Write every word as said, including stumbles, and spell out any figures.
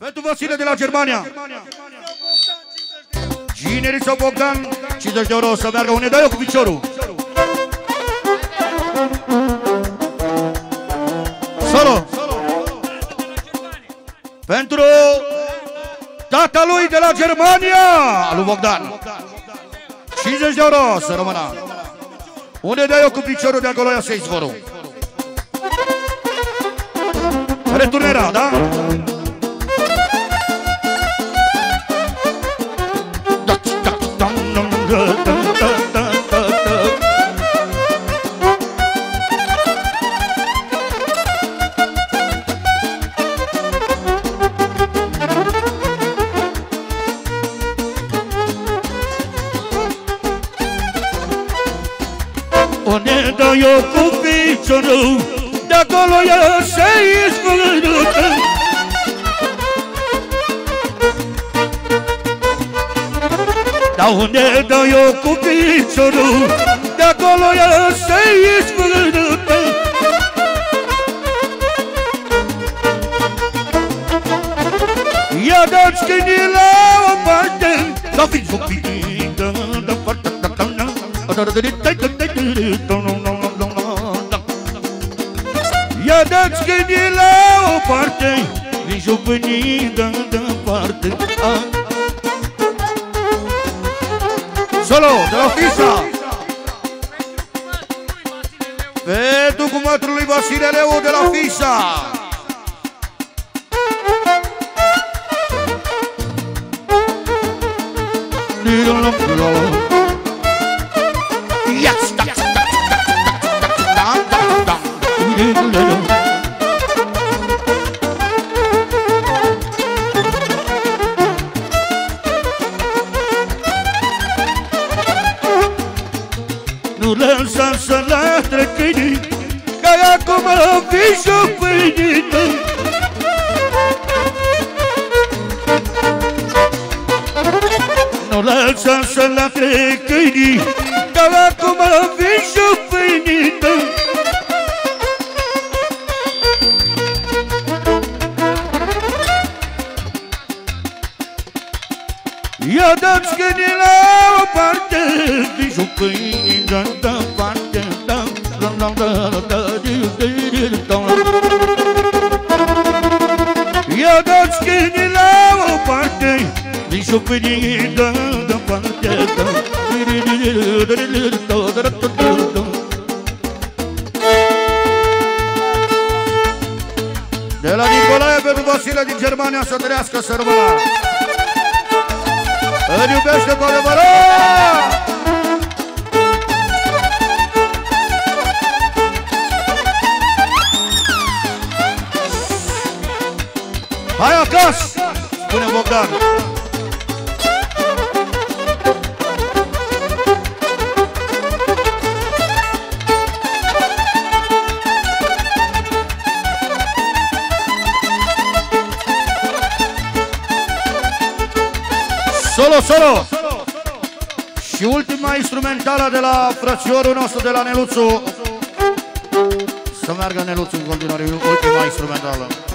Pentru Vasile de la Germania. Ginerii sau Bogdan, cincizeci de euro o să meargă. Unde dai eu cu piciorul? Solo. Pentru tata lui de la Germania, lui Bogdan. cincizeci de euro să rămână. Unde dai eu cu piciorul de acolo, ia să-i zvorul. Returnera, da? Unde dau eu cu piciorul, de acolo ea se izvârâtă. Dar unde dau eu cu piciorul, de acolo ea se izvârâtă. Ia dați câinii la o parte, dar fiți un pic de foarte. Ia dați gândii la o parte, din jupânii de parte. Solo, de la Fisa. Pentru cumatrul lui Vasile Leu de la Fisa. Nu lăsa să latre câinii, că acum vii și-o pâinită. Nu lăsa să latre câinii, că acum vii și-o pâinită. Ia dați câinii la o parte, din jupânii de parte. Ia dați câinii la o parte, din jupânii de parte. De la Nicolae pentru Vasile din Germania, să trăiască, să rămână. Îl iubește cu adevărat! Hai acasă, spune Bogdan. Solo, solo! Și ultima instrumentală de la frățiorul nostru, de la Neluțu. Să meargă Neluțu în continuare, ultima instrumentală.